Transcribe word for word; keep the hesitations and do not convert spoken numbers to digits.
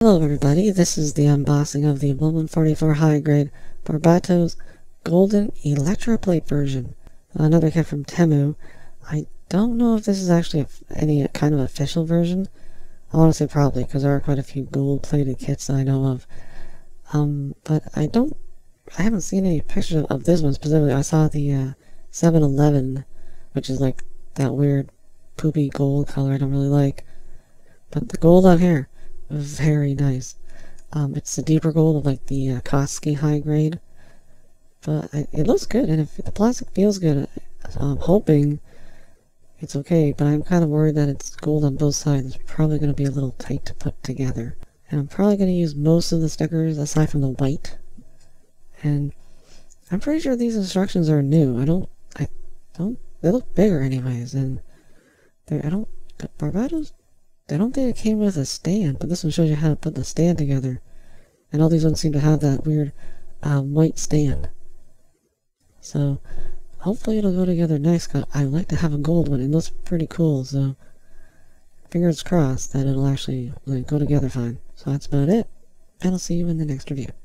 Hello everybody, this is the unboxing of the one one forty-four high grade Barbatos golden Electroplate version. Another kit from Temu. I don't know if this is actually a, any kind of official version. I want to say probably, because there are quite a few gold plated kits that I know of. Um, but I don't, I haven't seen any pictures of, of this one specifically. I saw the uh, seven eleven, which is like that weird poopy gold color I don't really like. But the gold on here, very nice. Um, it's the deeper gold of like the uh, Koski high grade, but I, it looks good, and if the plastic feels good, I'm hoping it's okay. But I'm kind of worried that it's gold on both sides. It's probably going to be a little tight to put together, and I'm probably going to use most of the stickers aside from the white. And I'm pretty sure these instructions are new. I don't, I don't. They look bigger anyways, and they I don't. Barbatos. I don't think it came with a stand, but this one shows you how to put the stand together. And all these ones seem to have that weird um, white stand. So, hopefully it'll go together nice, because I like to have a gold one. It looks pretty cool, so fingers crossed that it'll actually like, go together fine. So that's about it, and I'll see you in the next review.